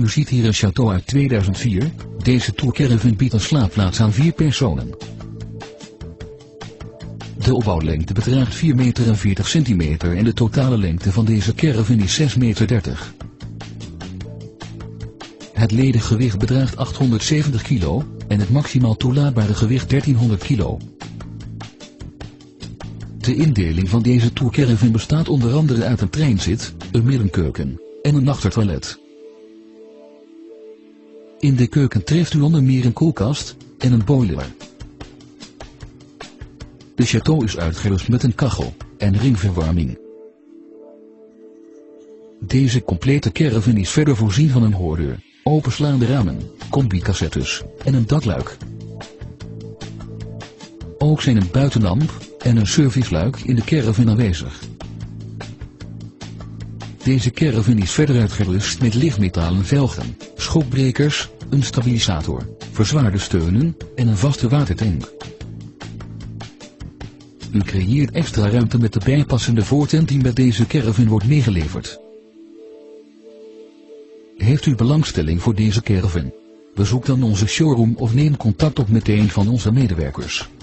U ziet hier een château uit 2004. Deze tourcaravan biedt een slaapplaats aan 4 personen. De opbouwlengte bedraagt 4,40 meter en de totale lengte van deze caravan is 6,30 meter. Het lediggewicht bedraagt 870 kilo en het maximaal toelaatbare gewicht 1300 kilo. De indeling van deze tourcaravan bestaat onder andere uit een treinzit, een middenkeuken en een achtertoilet. In de keuken treft u onder meer een koelkast en een boiler. De château is uitgerust met een kachel en ringverwarming. Deze complete caravan is verder voorzien van een hoordeur, openslaande ramen, combi-cassettes en een dakluik. Ook zijn een buitenlamp en een serviceluik in de caravan aanwezig. Deze caravan is verder uitgerust met lichtmetalen velgen, schokbrekers, een stabilisator, verzwaarde steunen en een vaste watertank. U creëert extra ruimte met de bijpassende voortent die met deze caravan wordt meegeleverd. Heeft u belangstelling voor deze caravan? Bezoek dan onze showroom of neem contact op met een van onze medewerkers.